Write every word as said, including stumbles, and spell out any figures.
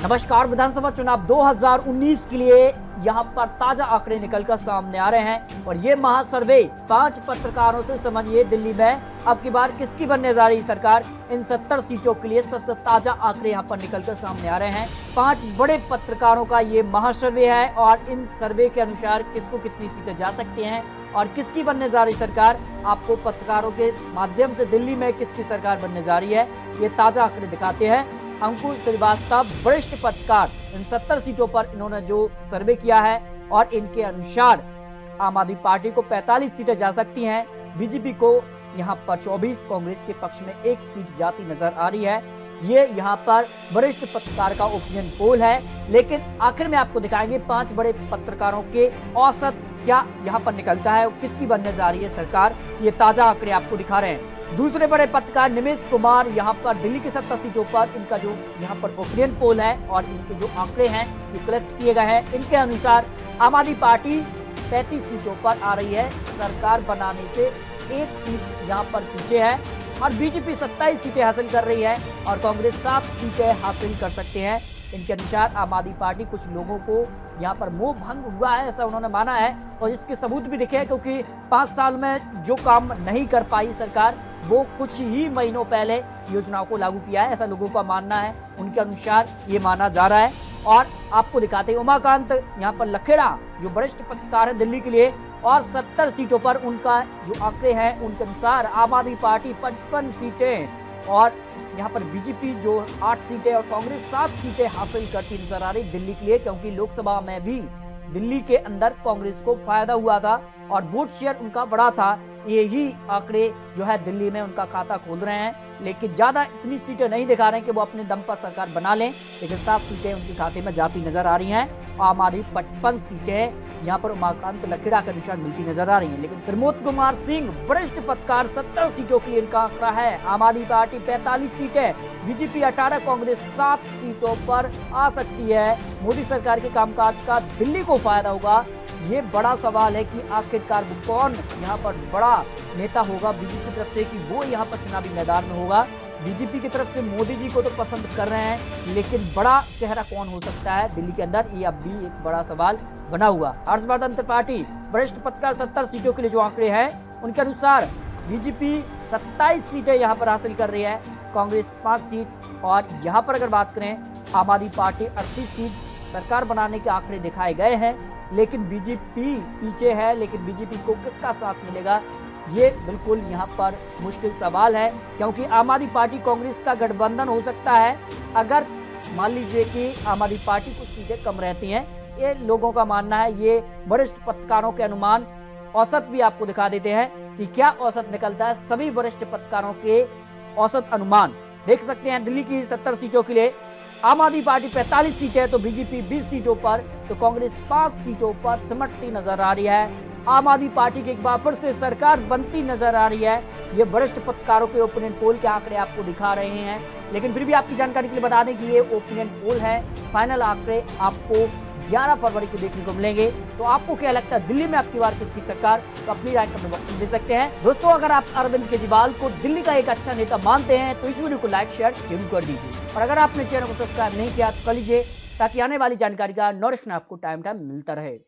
नमस्कार। विधानसभा चुनाव दो हज़ार उन्नीस के लिए यहां पर ताजा आंकड़े निकलकर सामने आ रहे हैं और ये महासर्वे पांच पत्रकारों से समझिए दिल्ली में अब की बार किसकी बनने जा रही सरकार। इन सत्तर सीटों के लिए सबसे ताजा आंकड़े यहां पर निकलकर सामने आ रहे हैं। पांच बड़े पत्रकारों का ये महासर्वे है और इन सर्वे के अनुसार किसको कितनी सीटें जा सकती हैं और किसकी बनने जा रही सरकार, आपको पत्रकारों के माध्यम से दिल्ली में किसकी सरकार बनने जा रही है ये ताजा आंकड़े दिखाते हैं। अंकुर श्रीवास्तव वरिष्ठ पत्रकार, इन सत्तर सीटों पर इन्होंने जो सर्वे किया है और इनके अनुसार आम आदमी पार्टी को पैंतालीस सीटें जा सकती हैं, बीजेपी को यहां पर चौबीस, कांग्रेस के पक्ष में एक सीट जाती नजर आ रही है। ये यहां पर वरिष्ठ पत्रकार का ओपिनियन पोल है, लेकिन आखिर में आपको दिखाएंगे पांच बड़े पत्रकारों के औसत क्या यहां पर निकलता है, किसकी बनने जा रही है सरकार, ये ताजा आंकड़े आपको दिखा रहे हैं। दूसरे बड़े पत्रकार निमेश कुमार यहां पर दिल्ली की सत्तर सीटों पर इनका जो यहां पर ओपिनियन पोल है और इनके जो आंकड़े हैं ये कलेक्ट किए गए हैं। इनके अनुसार आम आदमी पार्टी पैंतीस सीटों पर आ रही है, सरकार बनाने से एक सीट यहां पर पीछे है और बीजेपी सत्ताईस सीटें हासिल कर रही है और कांग्रेस सात सीटें हासिल कर सकते हैं। इनके अनुसार आम आदमी पार्टी कुछ लोगों को यहाँ पर मोह भंग हुआ है ऐसा उन्होंने माना है और इसके सबूत भी दिखे हैं, क्योंकि पांच साल में जो काम नहीं कर पाई सरकार वो कुछ ही महीनों पहले योजनाओं को लागू किया है, ऐसा लोगों का मानना है। उनके अनुसार ये माना जा रहा है और आपको दिखाते हैं उमाकांत यहाँ पर लखेड़ा जो वरिष्ठ पत्रकार है दिल्ली के लिए और सत्तर सीटों पर उनका जो आंकड़े हैं उनके अनुसार आम आदमी पार्टी पचपन सीटें और यहाँ पर बीजेपी जो आठ सीटें और कांग्रेस सात सीटें हासिल करती नजर आ रही दिल्ली के लिए, क्योंकि लोकसभा में भी दिल्ली के अंदर कांग्रेस को फायदा हुआ था और वोट शेयर उनका बड़ा था। यही आंकड़े जो है दिल्ली में उनका खाता खोल रहे हैं, लेकिन ज्यादा इतनी सीटें नहीं दिखा रहे हैं कि वो अपने दम पर सरकार बना लें, लेकिन सात सीटें उनके खाते में जाती नजर आ रही हैं। आम आदमी पचपन सीटें यहाँ पर उमाकांत लखेड़ा के अनुसार मिलती नजर आ रही है, लेकिन प्रमोद कुमार सिंह वरिष्ठ पत्रकार सत्तर सीटों के लिए इनका आंकड़ा है। आम आदमी पार्टी पैंतालीस सीटें, बीजेपी अठारह, कांग्रेस सात सीटों पर आ सकती है। मोदी सरकार के कामकाज का दिल्ली को फायदा होगा, ये बड़ा सवाल है कि आखिरकार वो कौन यहाँ पर बड़ा नेता होगा बीजेपी की तरफ से कि वो यहाँ पर चुनावी मैदान में होगा। बीजेपी की तरफ से मोदी जी को तो पसंद कर रहे हैं, लेकिन बड़ा चेहरा कौन हो सकता है दिल्ली के अंदर, ये अब भी एक बड़ा सवाल बना हुआ। हर्षवर्धन त्रिपाठी वरिष्ठ पत्रकार सत्तर सीटों के लिए जो आंकड़े हैं उनके अनुसार बीजेपी सत्ताईस सीटें यहाँ पर हासिल कर रही है, कांग्रेस पांच सीट और यहाँ पर अगर बात करें आम आदमी पार्टी अड़तीस सीट सरकार बनाने के आंकड़े दिखाए गए हैं, लेकिन बीजेपी पीछे है। लेकिन बीजेपी को किसका साथ मिलेगा ये बिल्कुल यहाँ पर मुश्किल सवाल है, क्योंकि आम आदमी पार्टी कांग्रेस का गठबंधन हो सकता है अगर मान लीजिए कि आम आदमी पार्टी कुछ सीटें कम रहती हैं, ये लोगों का मानना है। ये वरिष्ठ पत्रकारों के अनुमान औसत भी आपको दिखा देते हैं कि क्या औसत निकलता है। सभी वरिष्ठ पत्रकारों के औसत अनुमान देख सकते हैं। दिल्ली की सत्तर सीटों के लिए आम आदमी पार्टी पैंतालीस सीटें है तो बीजेपी बीस सीटों पर तो कांग्रेस पांच सीटों पर सिमटती नजर आ रही है। आम आदमी पार्टी की एक बार फिर से सरकार बनती नजर आ रही है। ये वरिष्ठ पत्रकारों के ओपिनियन पोल के आंकड़े आपको दिखा रहे हैं, लेकिन फिर भी आपकी जानकारी के लिए बता दें कि ये ओपिनियन पोल है। फाइनल आंकड़े आपको ग्यारह फरवरी को देखने को मिलेंगे। तो आपको क्या लगता है दिल्ली में आपकी बार किसकी सरकार, तो अपनी राय कमेंट बॉक्स में दे सकते हैं। दोस्तों, अगर आप अरविंद केजरीवाल को दिल्ली का एक अच्छा नेता मानते हैं तो इस वीडियो को लाइक शेयर जरूर कर दीजिए और अगर आपने चैनल को सब्सक्राइब नहीं किया तो कर लीजिए, ताकि आने वाली जानकारी का नोटिफिकेशन आपको टाइम टाइम मिलता रहे।